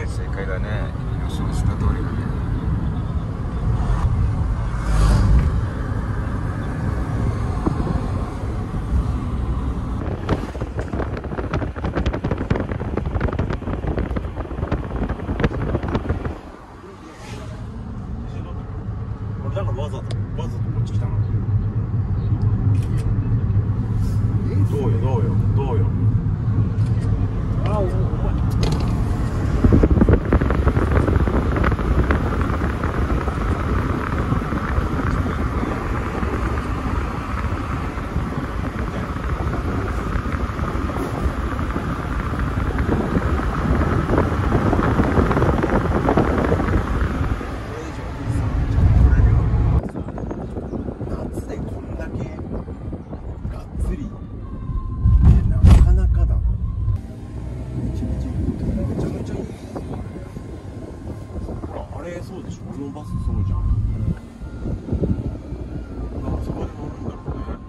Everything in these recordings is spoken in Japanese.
正解だね。予想した通りだね。 俺だからわざとこっち来たの。どうよ。あ、お前。そうでしょ、このバスそうじゃん。あそこで乗るんだろうね。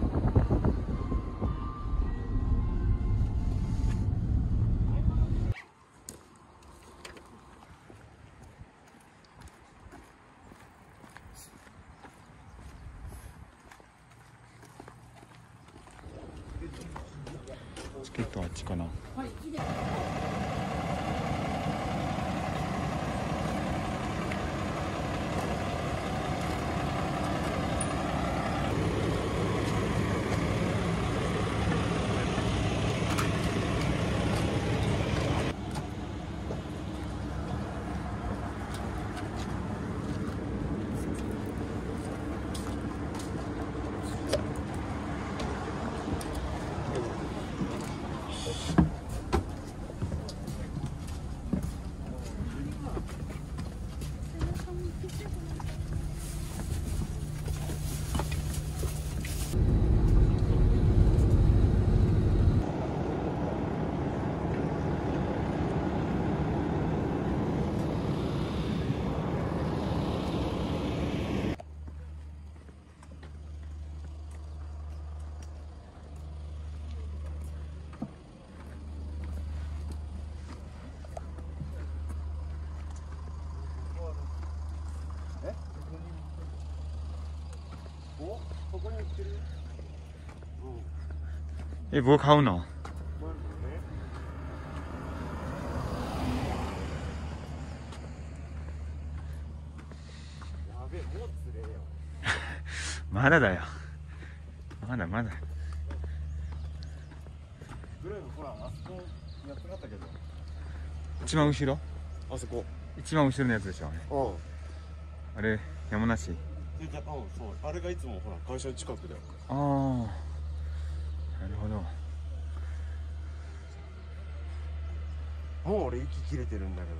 チケットあっちかな。 ここに売ってる。 뭐買うの？ やべえ、もう釣れよ。 まだだよ。まだ。 ぐらいのほら、あそこやってなかったけど。 一番後ろ？ あそこ。 一番後ろのやつでしょ。あれ山梨？ そう。あれがいつもほら会社の近くだよ。 ああ、なるほど。 もう俺息切れてるんだけ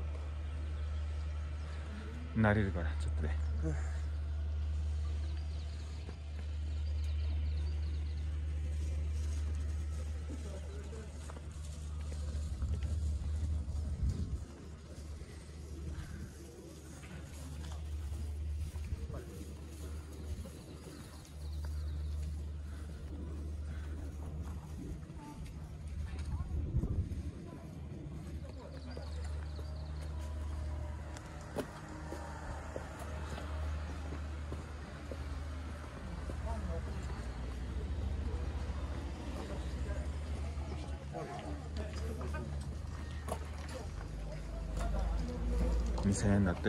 ど。 慣れるからちょっとで。2000円だって。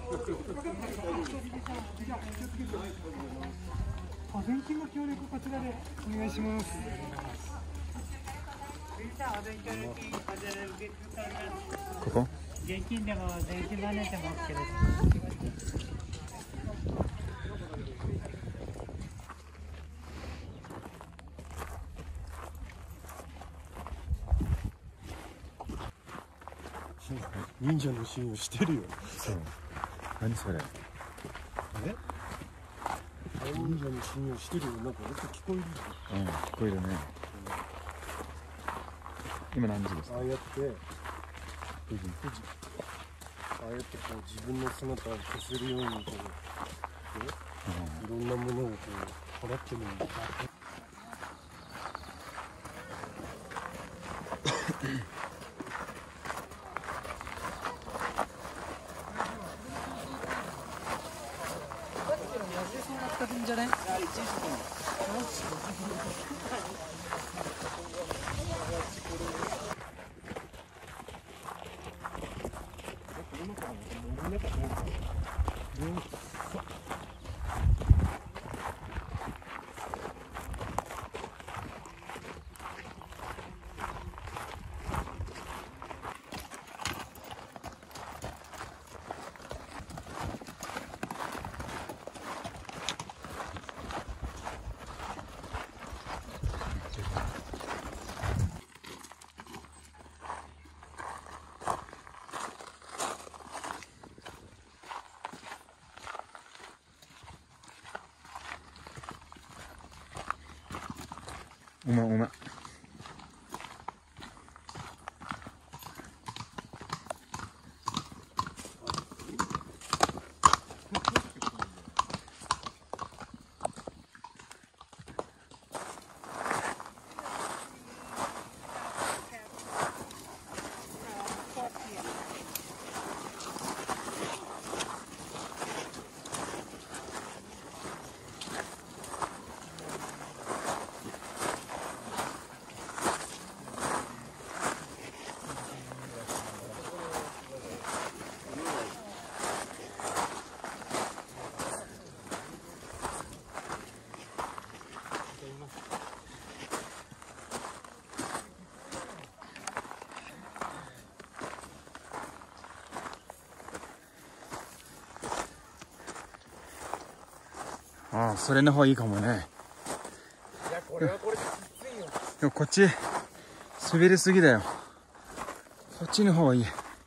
現金の協力こちらでお願いします。 ここ？ 現金でも電子マネーでも OK です。 忍者のシーンをしてるよ。 そう。何それ？ え？忍者のシーンをしてるよ。なんか音聞こえる。 うん、聞こえるね。今何時ですか？ ああやって、ああやってこう自分の姿を消せるようにこう、いろんなものをこう払ってもいいんだ。 じゃね。 うまうま。ああ、それの方がいいかもね。 いや、これはこれできついよ。 でもこっち滑りすぎだよ。こっちの方がいい。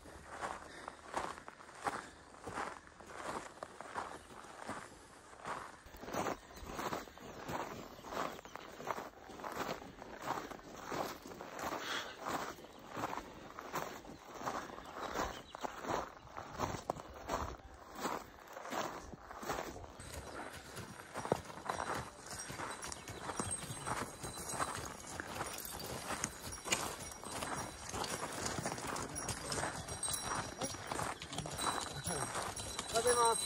食べます。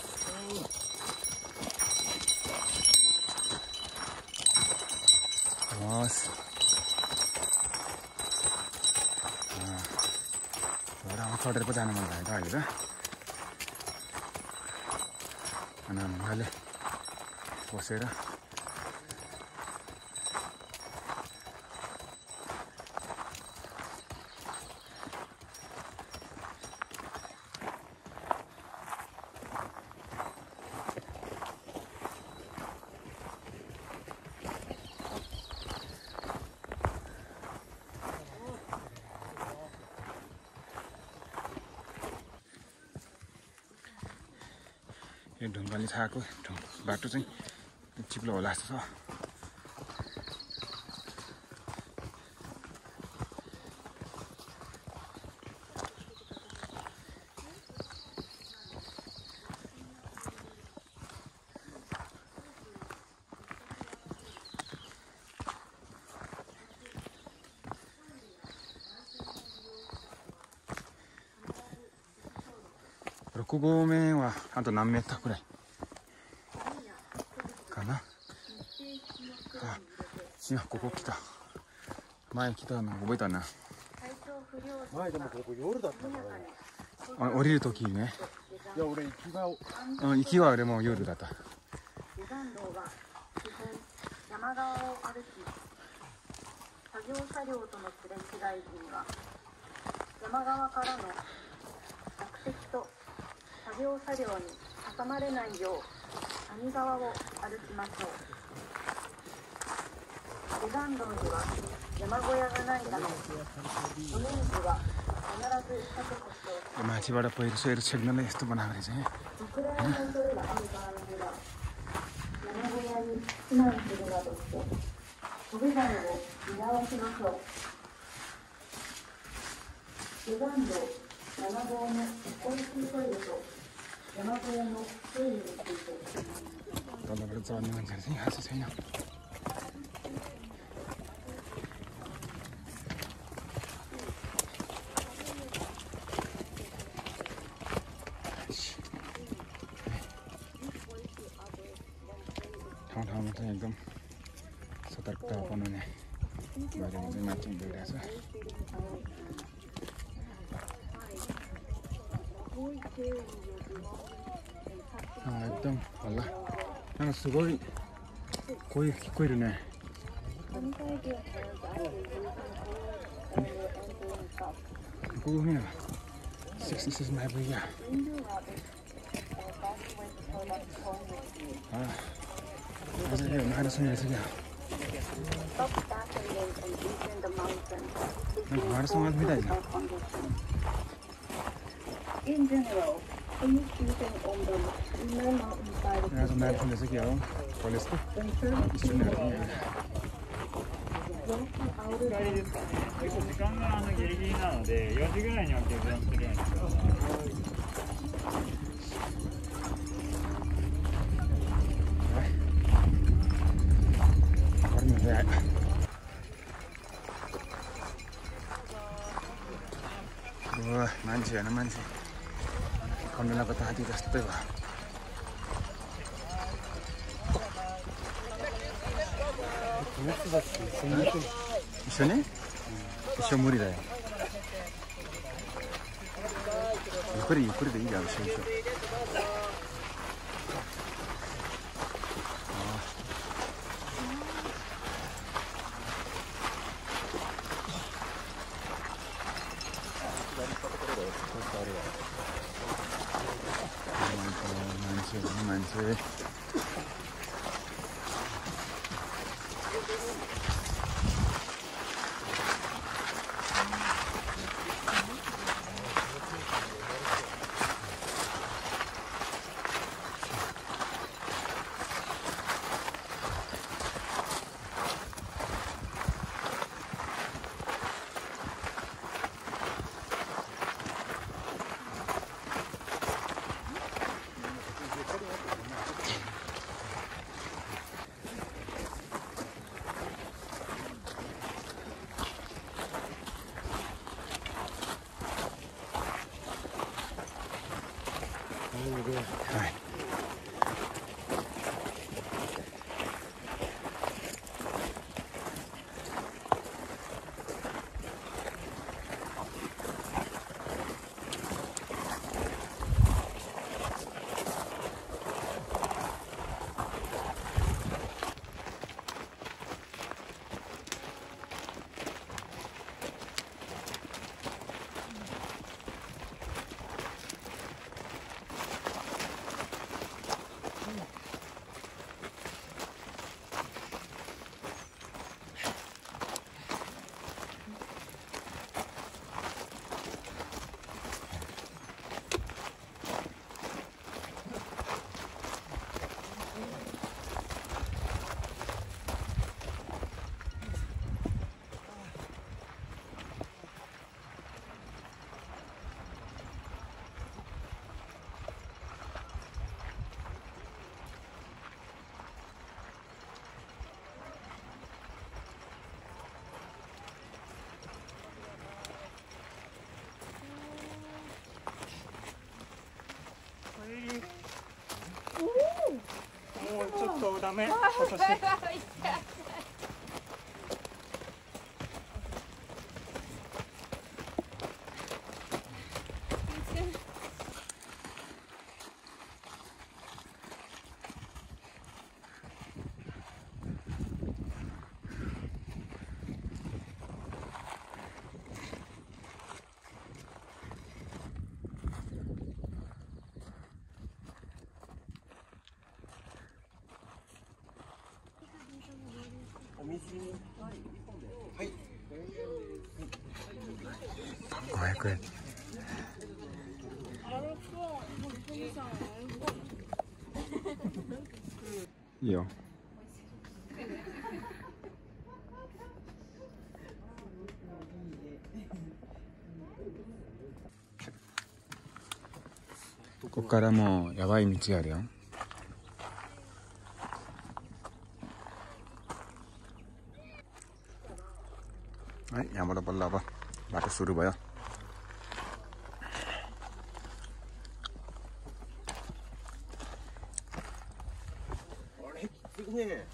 orang order pa जान मन लागेको अहिले त अनि मैले बसेर यो ढुङ्गाले छाएको बाटो चाहिँ चिप्लो होला जस्तो छ।6合目はあと何メーターくらいかな。あ、今ここ来た。前来たの覚えたな。 前でもここ夜だったからね。 降りるときね。 いや、俺行きが。 行きは俺も夜だった。 下山道は基本山側を歩き、作業車両とのすれ違い時には山側からの落石と作業車両に挟まれないよう谷側を歩きましょう。下山道には山小屋がないため、お人数は必ず確保しておき、 माथिबाट पहिरो सोहेर छेक्नलाई यस्तो बनाएको रहेछ यहाँ। 暗闇の恐れがある場合には山小屋に避難するなどして飛び金を見直しましょう。下山道7合目公衆トイレと山小屋のトイレについて。 तलबाट चढ्ने मान्छेहरू चाहिँ खासै छैन। ठाउँ ठाउँमा चाहिँ एकदम सतर्कता अपनाउने बारेमा चाहिँ माथि गइरहेछ। एकदम हल्लाなんかすごい声聞こえるね。5合目は66マイルや。ああ、マジでマイルスにやりすぎや。なんかマラソンみたいな。 In general, please keep on the inner mountain side of the Nasa meron na sige ako. Polis to. Gusto na rin yan. 日帰りですかね。結構時間がギリギリなので、4時ぐらいには下山するようにしてください。 これもね。うわ、मान्छे हेर्न मान्छे खण्डलाको त हात्ती जस्तै भयो।一緒ね。一緒無理だよ。ゆっくりゆっくりでいいじゃん、一緒一緒。मान्छेはい。 もうちょっとダメ、今年。 500円。いいよ。ここからもうやばい道があるよ。はい、山田バラババラするわよ。 あれきついね。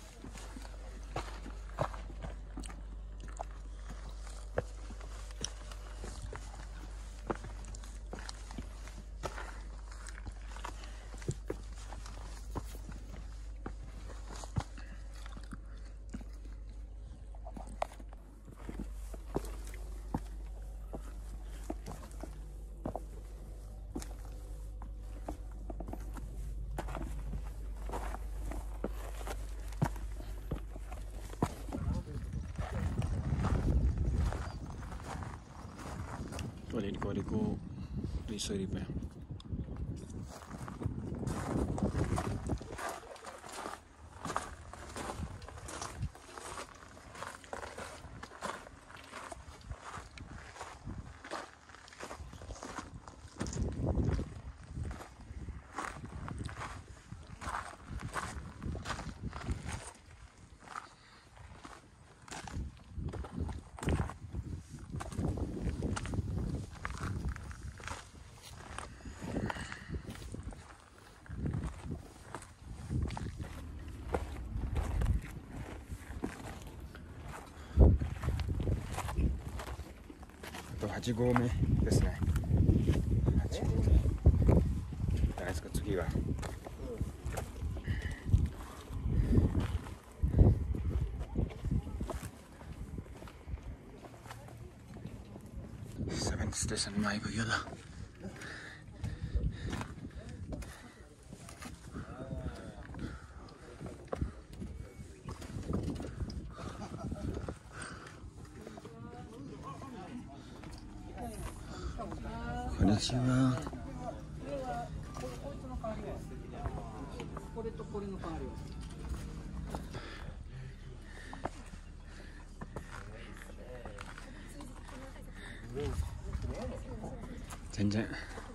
Liko-liko research pa.8合目ですね。8合目。じゃないですか、次は。7th station Mai Bhaiya da. Konnichiwa. これとこれの代わりは。 全然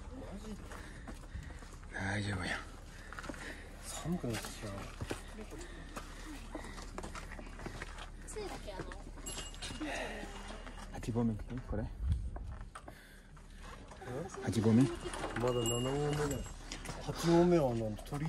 大丈夫や。 寒くなってきた。 8合目これ8合目まだ7合目だ。8合目はなんと鳥。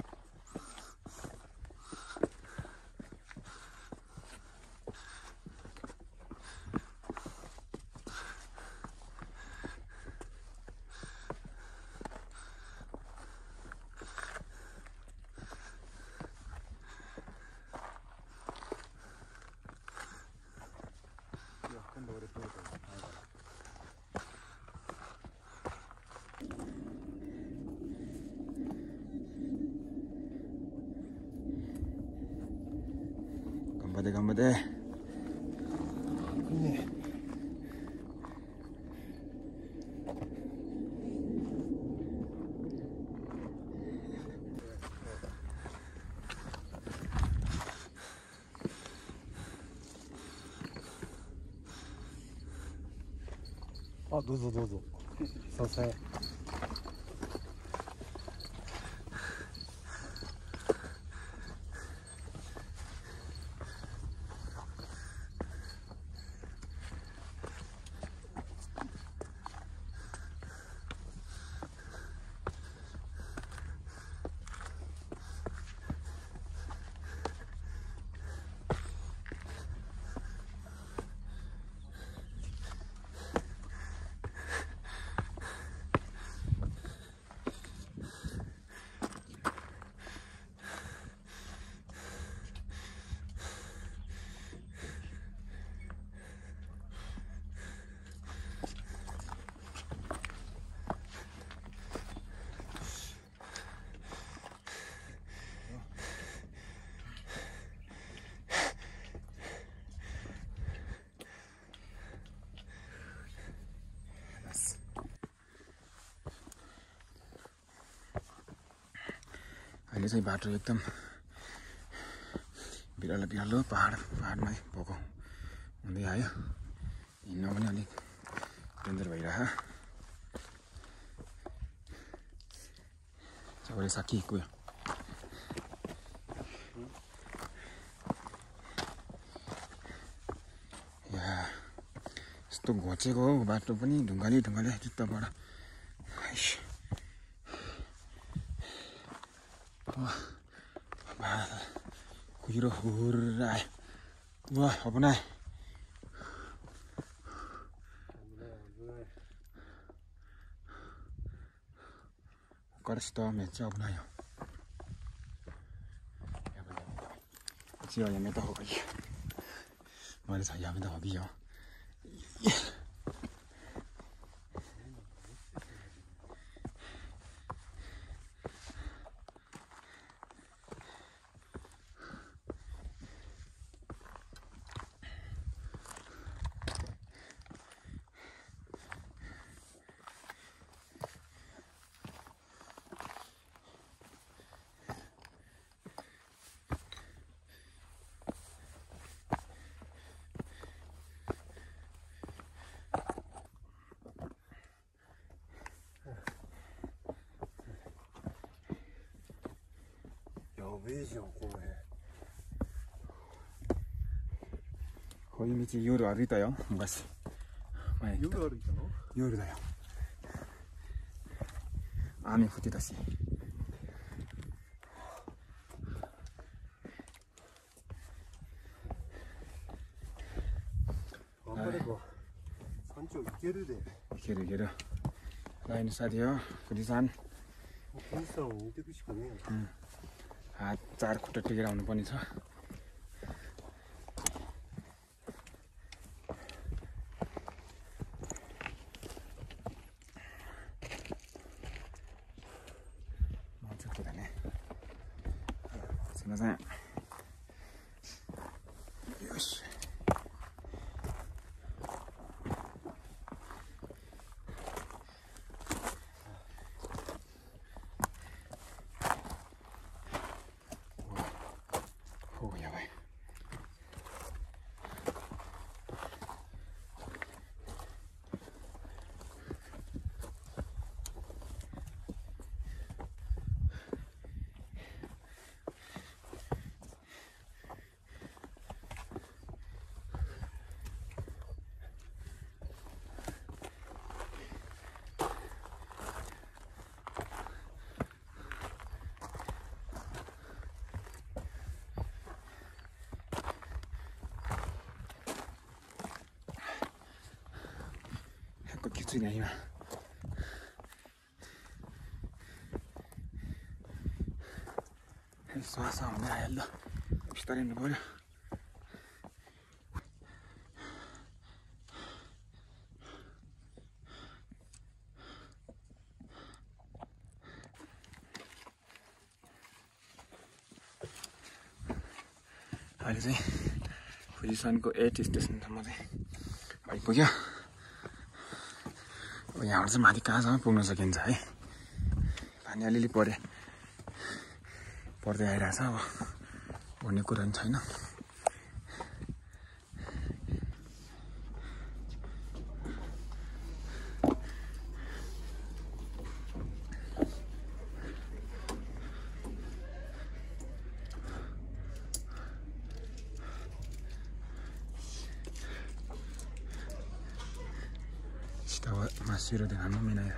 頑張って。 ね。あ、どうぞどうぞ。すいません。 अहिले चाहिँ बाटो एकदम बिरालो पहाडमै भएको हुँदै आयो। हिँड्न पनि अलिक डेन्जर भइरह। सबैले सकिएको यस्तो घोचेको हो बाटो पनि, ढुङ्गाले जुत्ताबाट कुहिरो हुर आयो। वाह अपना Karsta metsä on näin. Siellä ei mitään hokia. Mä olin saa jäädä hokia.こういう道夜歩いたよ昔。夜歩いたの？ 夜だよ。雨降ってたし。 頑張れば山頂行けるで。 行ける。ラインスタディオ富士山。 富士山を見ていくしかねえよ。 चार खुट्टा टेकेर आउनुपर्ने छ।すいません。よし。やばい。きついね今。Susah udah ya lo. Pistarin dulu. अहिले चाहिँ फुजिसनको 8 स्टेसनसम्म चाहिँ आइपुग्यो। यहाँबाट चाहिँ माथि कहाँसम्म पुग्न सकिन्छ है। पानी अलिअलि पर्दै आइरहेछ। अब भन्ने कुरा पनि छैन।下は真っ白で何も見ない。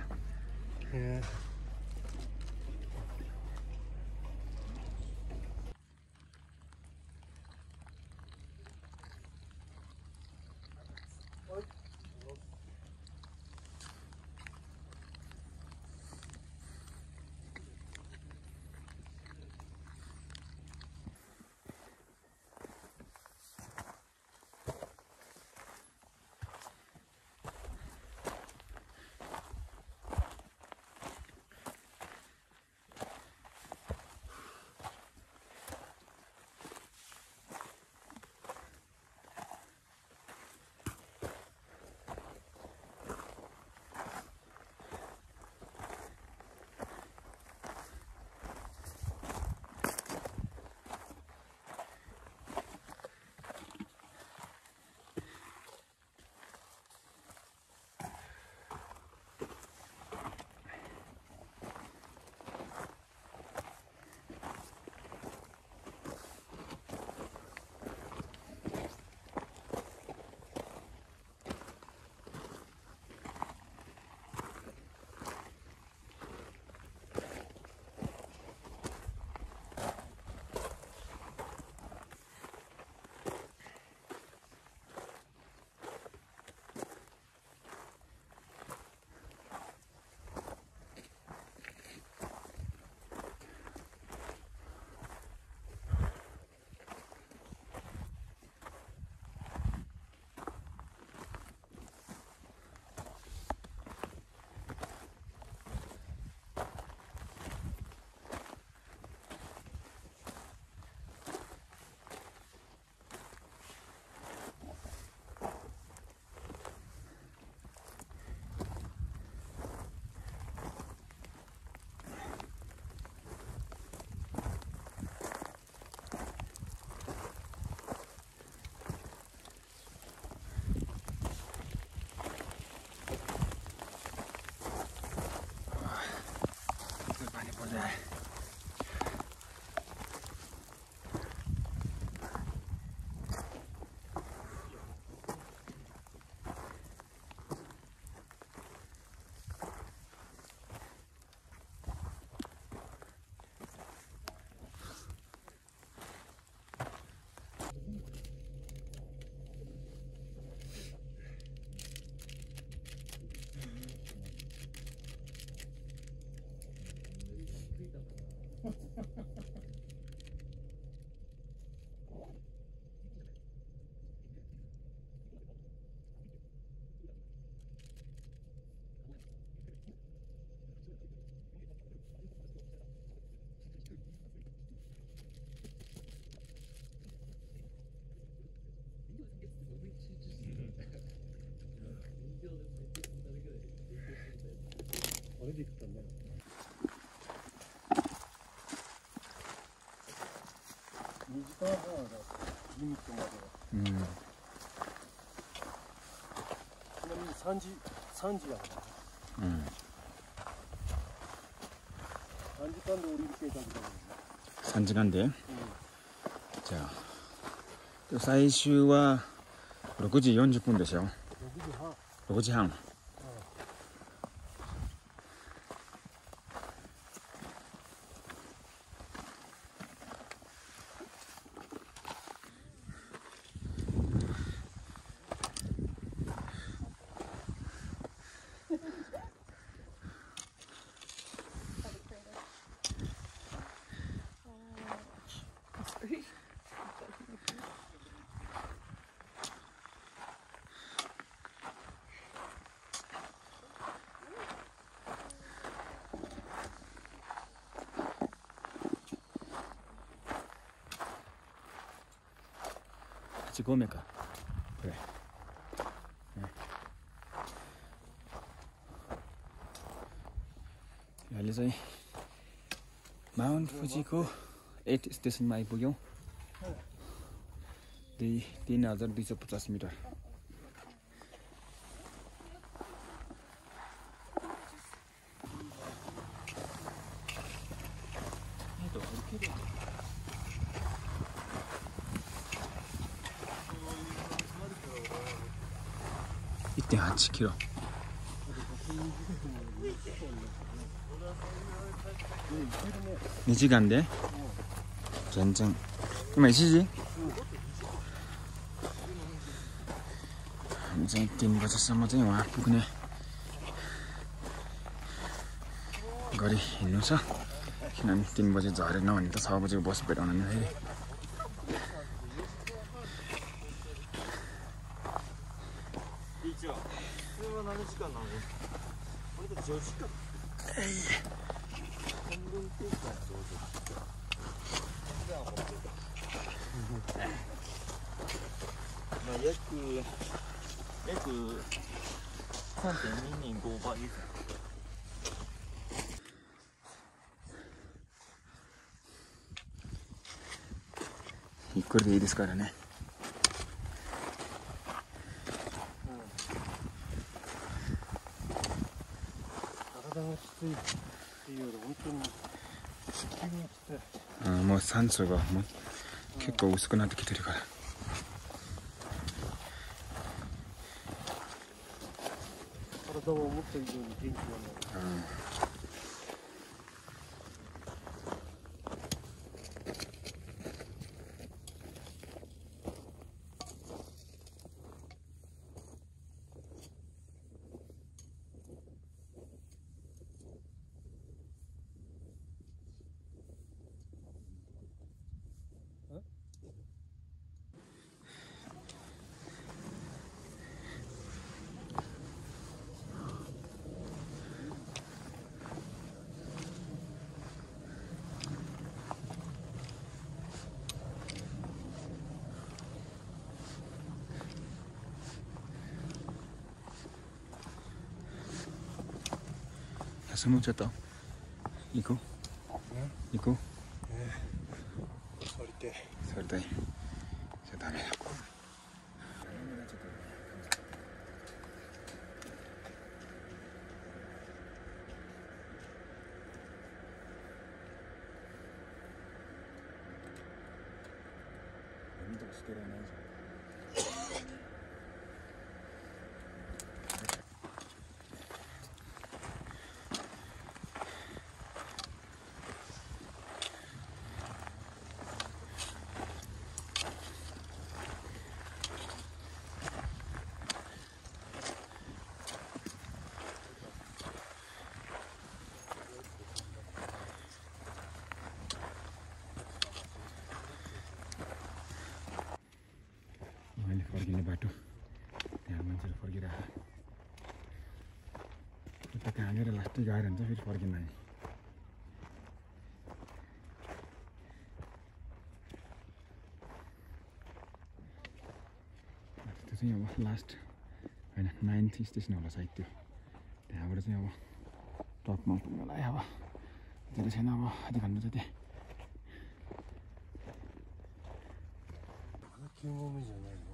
れで行ったんだよ。2時間半だ、リミットまでは。 うん。 ちなみに3時だから。 うん。 3時間で降りる計画だよね。 3時間で、 うん、 じゃあ最終は6時40分でしょ。6時半。8合目かこれ、ね、kali saya Mt.Fuji को 8 स्टेसनमा आइपुग्यौँ। 3250 मिटर। (1.8 キロ) 2時間で全然。今1時？全然baca sama चाहिँ वहाँ पुग्ने गरी हिँड्नु छ, किनभने 3 बजे झरेन भने त 6 बजेको बस भेटाउन नि फेरि। 約 3.225 倍です。 ゆっくりでいいですからね。 体がきついっていうより本当に気がきつい。 もう酸素がもう結構薄くなってきてるから。 体は思った以上に元気がない。 休むちょっと行こう行こう。 座りてえ。 座りたい。じゃあダメだ。見たらしてられないじゃん。मैले फर्किने बाटो त्यहाँ मान्छेले फर्किरहेको उता कहाँनिर लास्टै गएर हुन्छ फेरि फर्किँदा नि। त्यो चाहिँ अब लास्ट होइन 9th स्टेसन होला सायद त्यो। त्यहाँबाट चाहिँ अब टपमा पुग्नलाई अब धेरै छैन, अब आधी घन्टा जति। 9合目じゃないの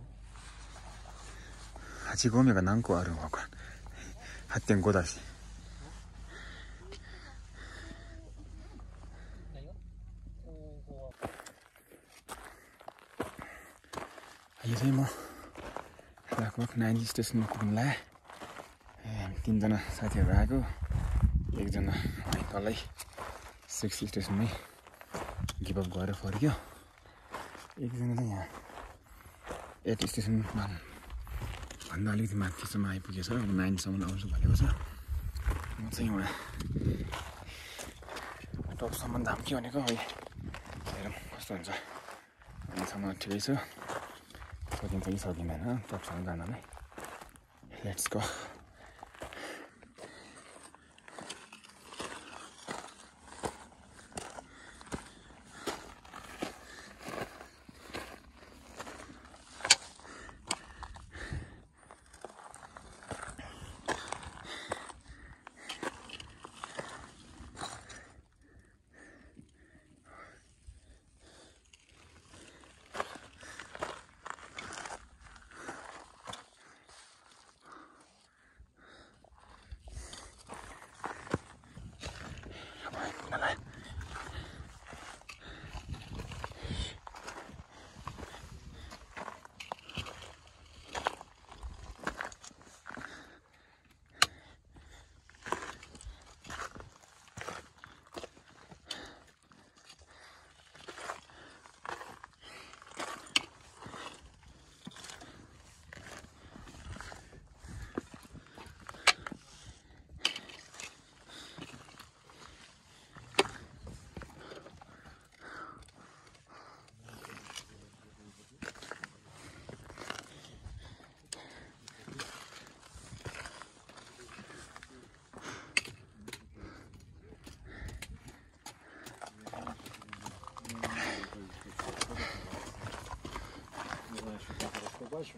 8合目が何個あるのか分からん。8.5 だし。यो चाहिँ म लगभग 90 स्टेसनमा पुग्नलाई 3 जना साथीहरू आएको, एकजना तलै 60 स्टेसनमै गिभ अप गरेर फर्क्यो, एकजना चाहिँ यहाँ 8 स्टेसनमा भन्दा अलिकति माथिसम्म आइपुगेछ। अब 9 सम्म आउँछु भनेको छ। म चाहिँ उहाँ टपसम्म धाम्क्यो भनेको, है हेरौँ कस्तो हुन्छ। अहिलेसम्म ठिकै छ, सकिन्छ कि सकिँदैन टपसम्म जानलाई। Let's go. Baixo.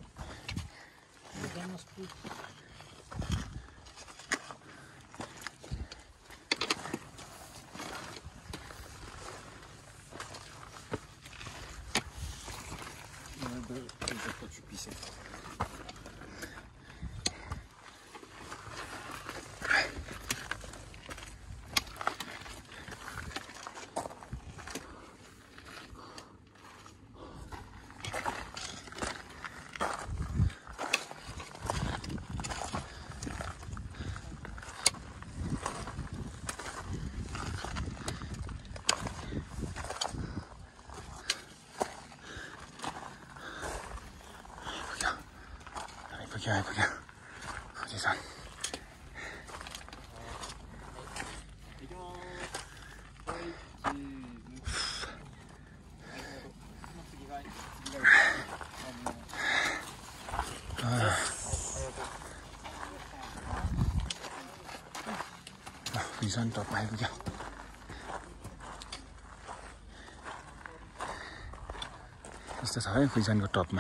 आइपुग्यो富士山。富士山टपमा आइपुग्यो। यस्तो छ है富士山को टपमा।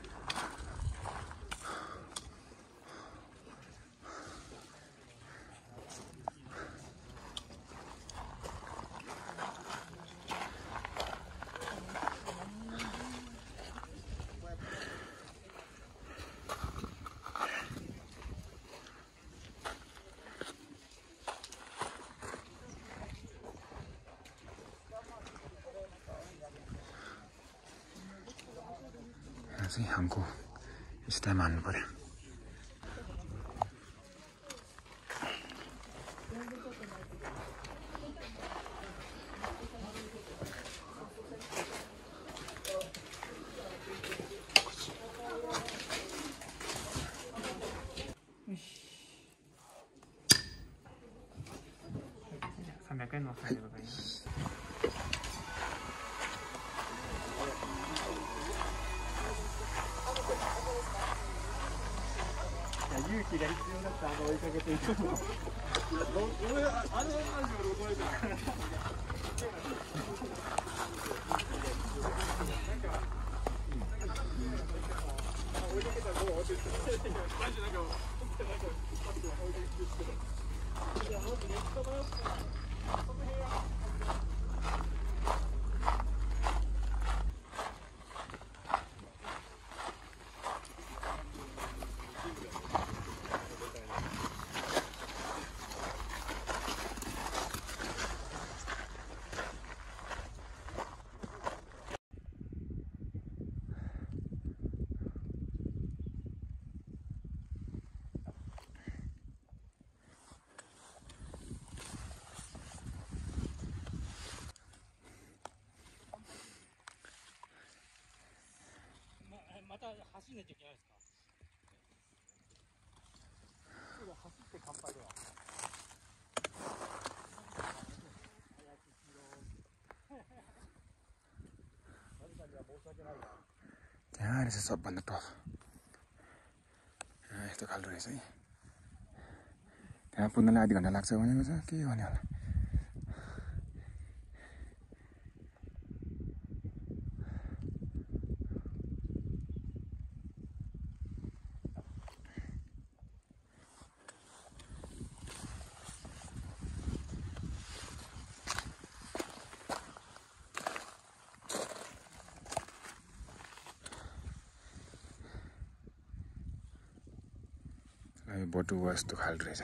चाहिँ हमको इस टाइम आनु पर्यो।300円のお酒でございます。勇気が必要だった追いかけていくの。俺あの話俺覚えてない。なんか追いかけたらもう落ちてる。マジなんかパッと追いかけて。 また走んなきゃいけないですか。そうだ、走って乾杯では。 त्यहाँ रहेछ सबभन्दा टप यस्तो खालको रहेछ है। त्यहाँ पुग्नलाई आधी घन्टा लाग्छ भनेको छ, के गर्ने होला। बटु यस्तो खालको रहेछ।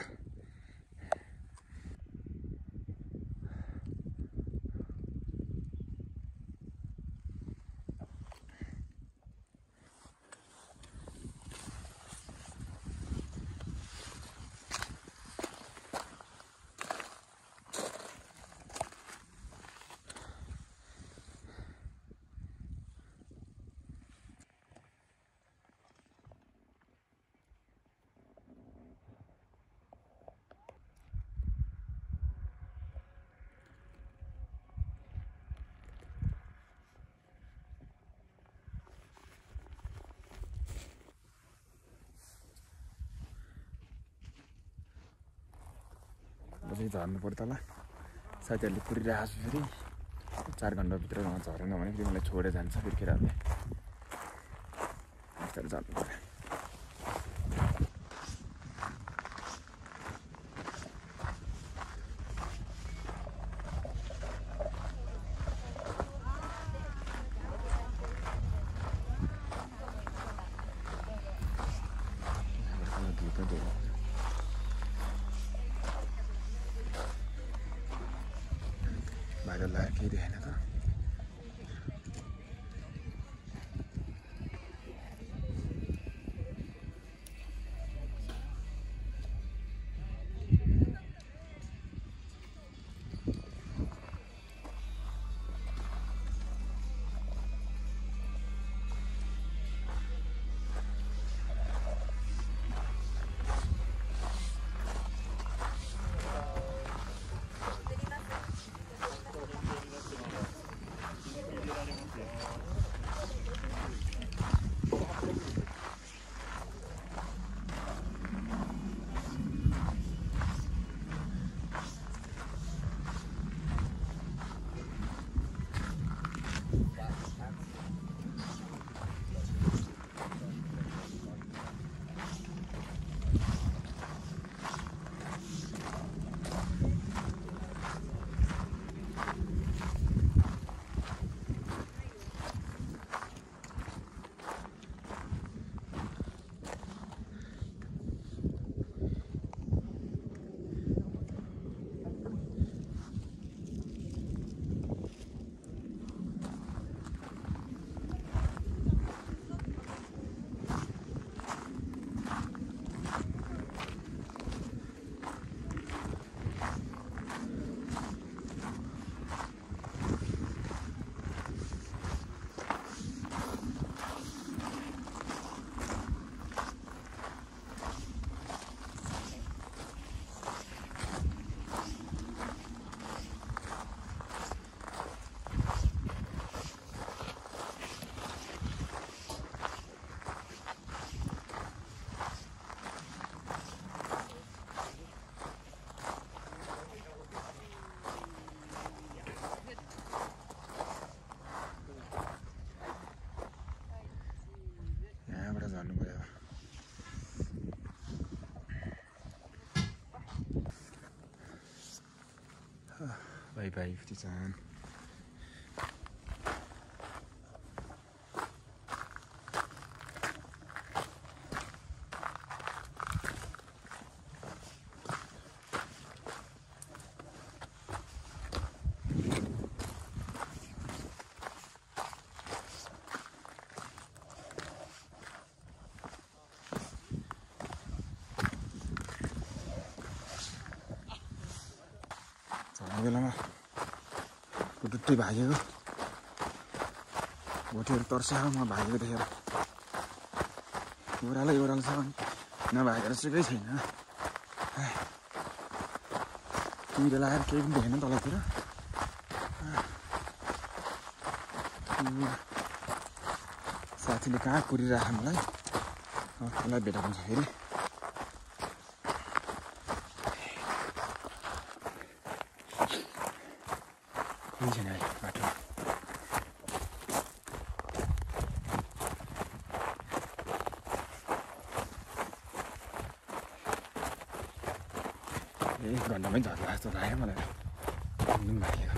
बसै झर्नु पर्यो तल। साथीहरूले कुरिरहेको छु फेरि 4 घन्टाभित्र झरेन भने फेरि मलाई छोडेर जान्छ फेरि केटाहरूले। बिस्तारै झर्नु पर्यो। बाहिर लगाएर केही देखेन त। バイバイ富士山。झर्ने बेलामा डुट्टै भागेको भोटेहरू तर्स्यायो म भागेको देखेर ओह्रालै ओह्रालो छ भने नभागेर सुकै छैन किरो लगाएर केही पनि देखेन तलतिर साथीले कहाँ कुरिरहेको मलाई त्यसलाई भेटाउँछ फेरि बाटो एक घन्टामै झर्ला जस्तो लाग्यो मलाई घुम्नु लागेको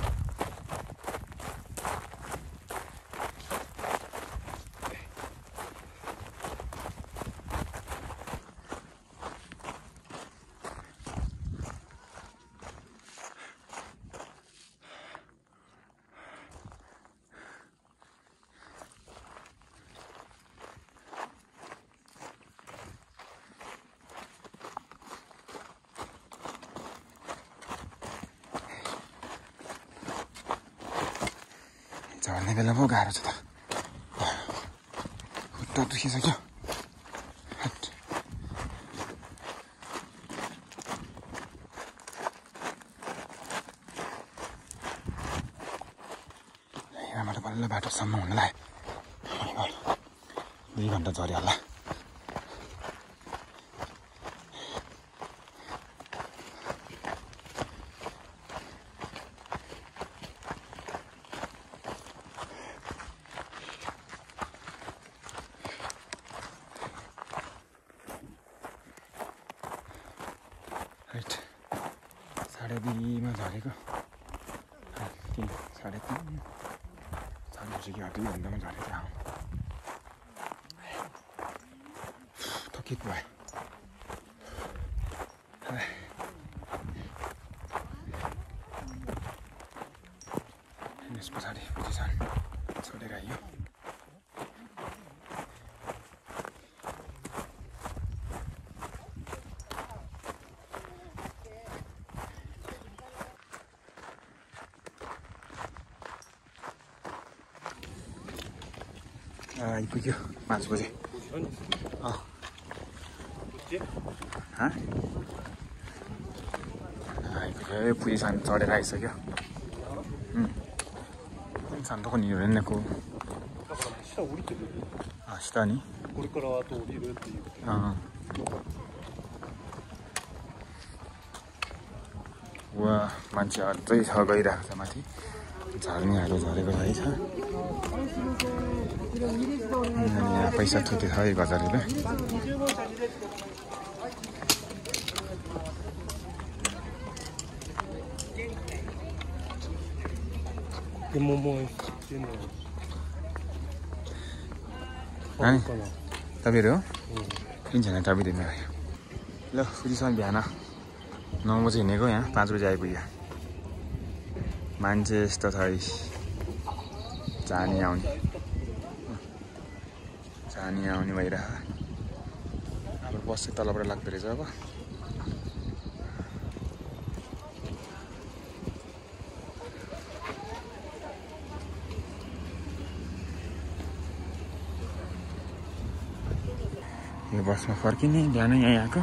झर्ने बेला पो गाह्रो छ त खुट्टा दुखिसक्यो यहाँबाट बल्ल बाटोसम्म हुनलाई 2 घन्टा झऱ्यो होला राइट 2:30 मा झरेको 3 3:30 झरेपछि 2 घन्टामा झरेको थकित भयो यस पछाडि पुगिसन छोडेर आयो आइपुग्यो 5 बजे आइपुग्यो पुगिसन चढेर आइसक्यो 산도가 이러네 고 시다니 와 मान्छे अझै छ गइरहेको छ माथि झर्नेहरू झरेको रहेछ यहाँ पैसा थुते छ 1000 रुपैयाँ 아니, 답이래요? 괜찮아요, 답이 되네요. ल पुगिसन बिहान 9 बजे हिँडेको यहाँ 5 बजे आइपुग्यो मान्छे यस्तो छ जाने आउने भइरह अब बस चाहिँ तलबाट लाग्दो रहेछ अब यो बसमा फर्किने बिहानै यहाँ आएको